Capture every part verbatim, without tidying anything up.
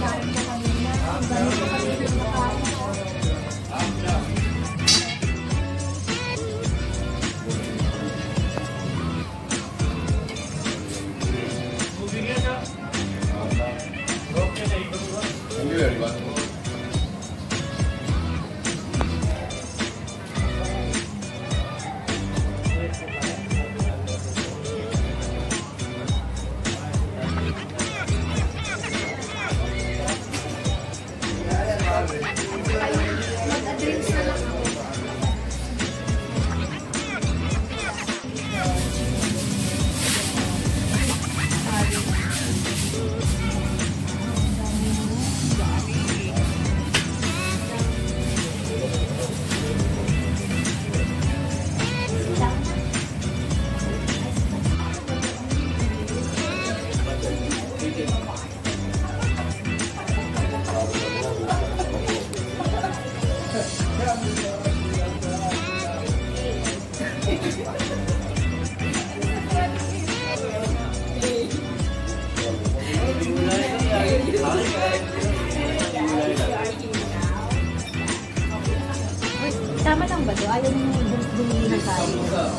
Tama lang ba ito? Ayaw mo bumili na tayo.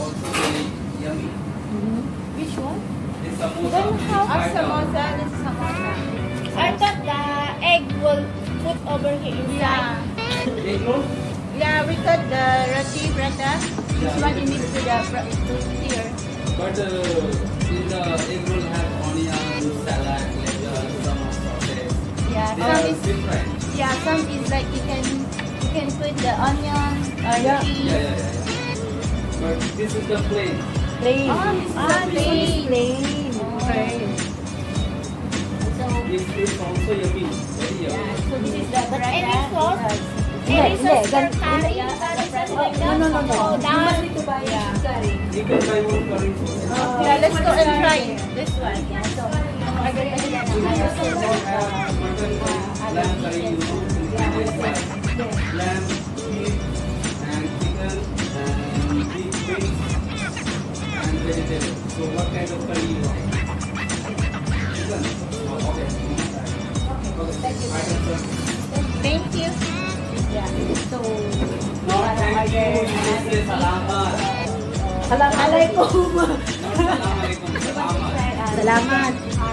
Which one? Then how? Ah, samosa. This is samosa. I thought the egg will put over here inside. Yeah. Yeah, we cut the roti prata. This one you mix to the to here. But uh, in the egg roll have onion, salad, like uh, some sauces. Yeah, They some are is different. yeah, some is like you can you can put the onion or Yeah. cheese. Yeah, yeah, yeah, yeah. But this is the plain. Plain. Oh, this is ah, the this one is plain. plain. Okay. So It is also yummy, very yeah, yummy. so this is the But prata. any sauce? Any Hindi, sauce for gan- curry? hindi. Curry sauce like No, that? no, no, no. Oh, You that. must need to buy Yeah. curry. You can buy one curry sauce. Yeah, let's go and try this one. So, margarita sila na ayaw sa Mutton curry, lamb curry, you know, it's like lamb, beef, and chicken, and beef wings, and vegetable. So what kind of curry you want? Chicken. Oh, okay. Okay. I can serve. Thank you. Yeah. So, No, thank you. This is salamat. Assalamualaikum. No, Assalamualaikum. Salamat. Salamat.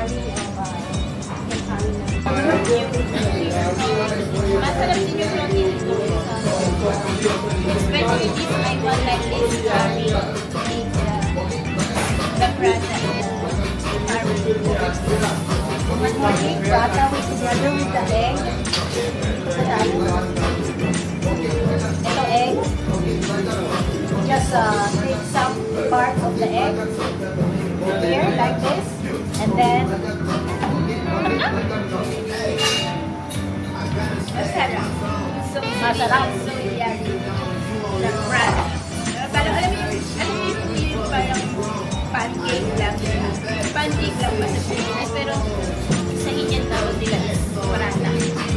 Masarap din yung roti dito. Especially this, I want like this curry. Like the, the prata and the curry. One more egg prata with together with the egg. Ito egg. Just uh, take some part of the egg here like this, and then Masarap. So, Masarap. So, yeah. The prata. Parang alam mo yung, alam mo yung feeling parang pancake lang. Pancake lang pa sa Pilipinas. Pero sa Indian tawag nila is prata.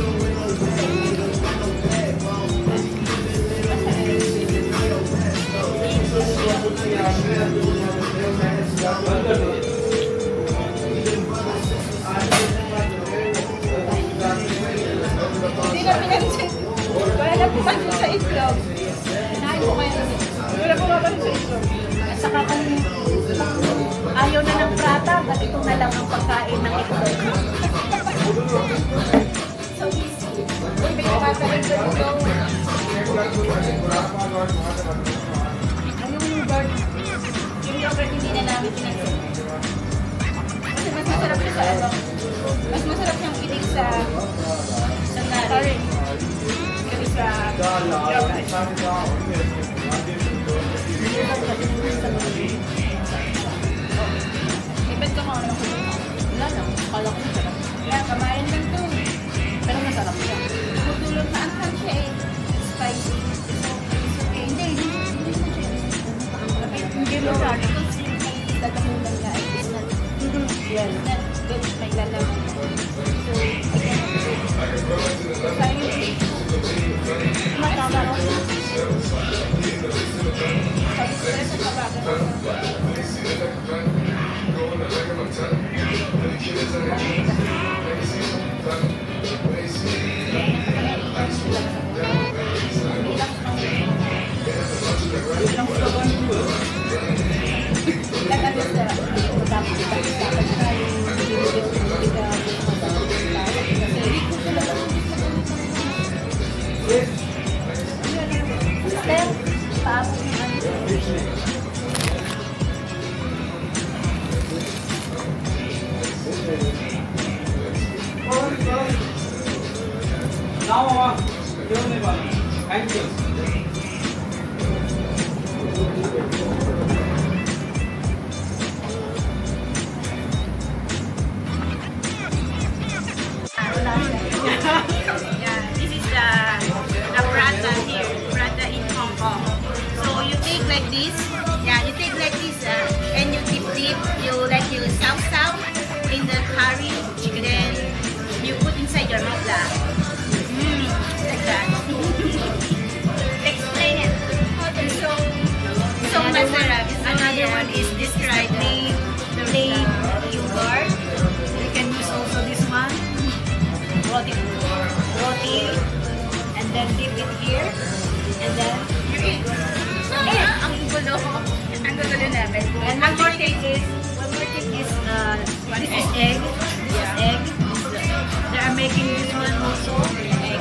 Hindi na pinag-check. Wala na pumasok sa itlog. Kinain ko kayo. Wala pumapasok sa itlog. at saka kung ayaw na ng prata, ba't ito na lang ang pagkain ng itlog? So easy. Uy, may nakakain sa itlog. Ano yung bird? Yung yogurt hindi na namin pinag-check. Kasi mas masarap siya sa ano. Mas masarap siyang itig sa sa curry. Kasi sa yogurt. Ibig ka mo ano ko yun? Wala lang, kala ko masarap. Kaya kamain lang to. Pero masarap siya. Tumutulog na ang siya eh. Spicy. So, it's okay. Hindi, hindi, hindi naman siya. Okay, hindi mo masyado. Kasi may lalamunan ka. It's not, Yes. not good. May lalamunan. So, again, sayang Matama ko. sabi ko rin sa kabagan. Now, thank you. Yeah, this is the the prata here, prata in Hong Kong. So you take like this, yeah, you take like this, uh, and you dip dip, you like you sauce sauce in the curry, then you put inside your mouth lah. Mm, like that. Explain it. So so masarap. Another one is described plain plain Lugar. You can use also this one. Roti, roti, and then dip it here, and then you eat. Eh, ang gulo. Ang gulo namin. And one more thing is, one more thing is, uh, this is egg. This is egg. They are making this one also egg.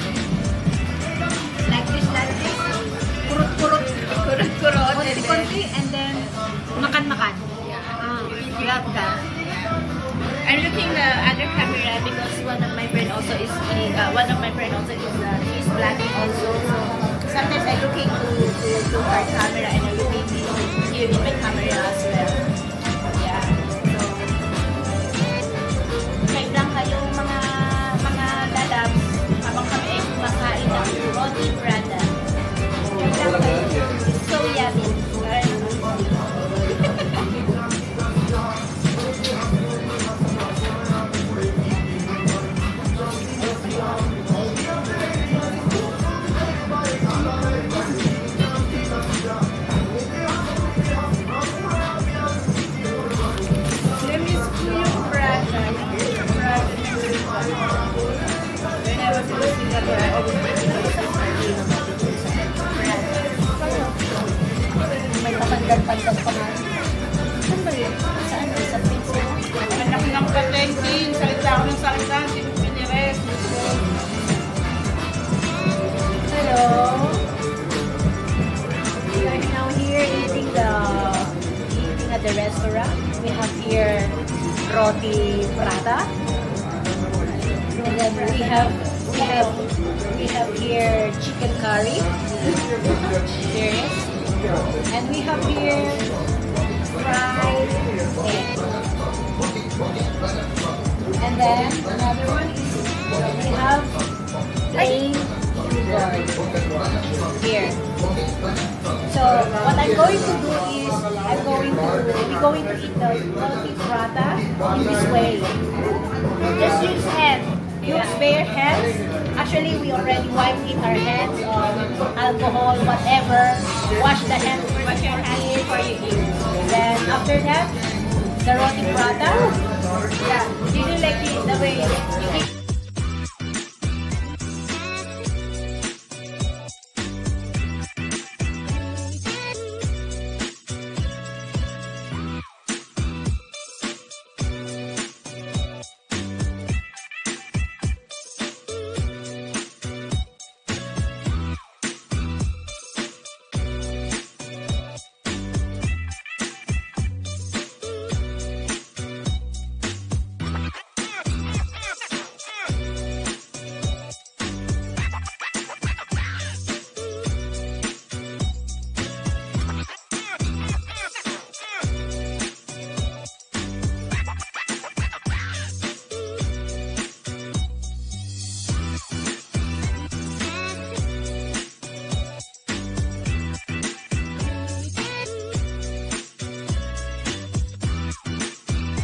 Like this, like this. Kurut, kurut, kurut, kurut, konti, and then makan, makan. Ah, love that. I'm looking the other camera because one of my friend also is uh, one of my friend also is uh, she's vlogging also. So sometimes I'm looking to to, to her camera and I'm looking here in my camera as well. Yeah. So wait lang kayong mga mga lalabs habang kami ay kumakain ng Roti Prata. Wait lang kayo. It's so yummy. May kapagdag-pagdag pa nga. Saan ba yun? Saan ba sa pizza? Anak ng patengking, salita ako ng salita, hindi mo pinires. Hello. We are now here eating the eating at the restaurant. We have here Roti Prata. And then we have we have we have here chicken curry. There is. And we have here fried egg. And then another one is we have plain yogurt here. So what I'm going to do is I'm going to we're going to eat the roti prata in this way. Just use hand. Use bare hands. Actually, we already wiped in our hands on alcohol, whatever. Wash the hands. Wash your hands before you eat. Then after that, the roti prata. Yeah, you do like it the way you eat.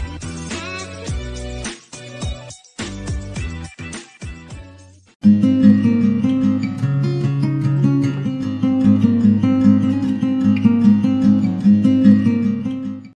Thank you.